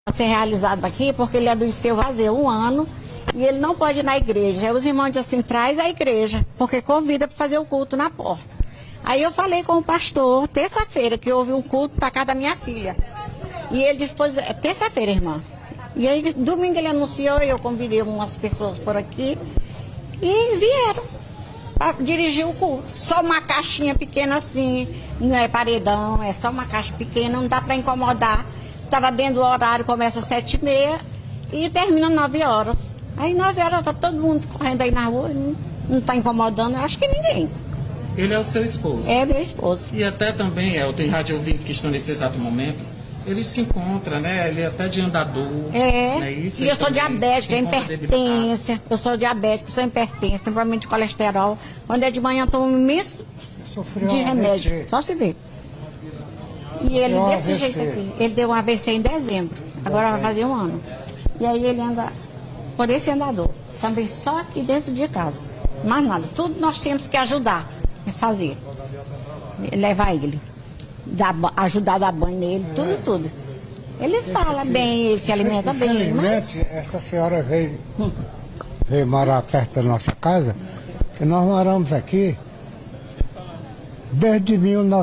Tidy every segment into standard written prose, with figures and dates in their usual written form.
ser realizado aqui porque ele adoeceu vazio 1 ano e ele não pode ir na igreja. Aí os irmãos dizem assim, traz a igreja, porque convida para fazer o culto na porta. Aí eu falei com o pastor, terça-feira, que houve um culto na casa da minha filha. E ele disse, pois, terça-feira, irmã. E aí, domingo ele anunciou, eu convidei umas pessoas por aqui e vieram para dirigir o culto. Só uma caixinha pequena assim, não é paredão, é só uma caixa pequena, não dá para incomodar. Estava dentro do horário, começa às 7h30 e termina às 9 horas. Aí 9 horas tá todo mundo correndo aí na rua, não está incomodando, eu acho que ninguém. Ele é o seu esposo? É meu esposo. E até também, tem rádio ouvintes que estão nesse exato momento, ele se encontra, né? Ele é até de andador. É, isso, e eu sou diabética, hipertensa. Eu sou diabética, sou hipertensa, tenho problema de colesterol. Quando é de manhã, eu tomo um imenso de remédio. AVC. Só se vê. E ele desse jeito aqui. Ele deu um AVC em dezembro. Agora vai fazer 1 ano. E aí ele anda por esse andador. Também só aqui dentro de casa. Mais nada. Tudo nós temos que ajudar a fazer. Levar ele. Ajudar a dar banho nele, tudo. Ele fala bem, ele se alimenta bem. Mas... essa senhora veio morar perto da nossa casa, que nós moramos aqui desde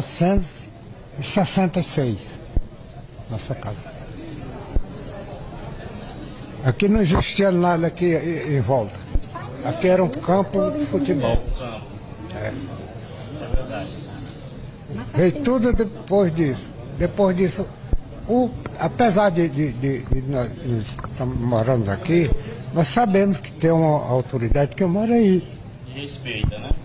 1966, nossa casa. Aqui não existia nada aqui em volta. Aqui era um campo de futebol. É verdade. Veio tudo depois disso. Depois disso, apesar de nós moramos aqui, nós sabemos que tem uma autoridade que mora aí. E respeita, né?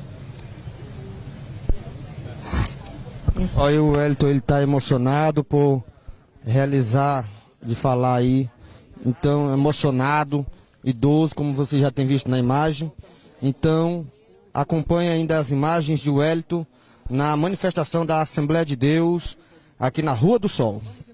Olha, o Wellington, ele está emocionado por realizar, de falar aí. Então, emocionado, idoso, como você já tem visto na imagem. Então, acompanhe ainda as imagens de Wellington na manifestação da Assembleia de Deus, aqui na Rua do Sol.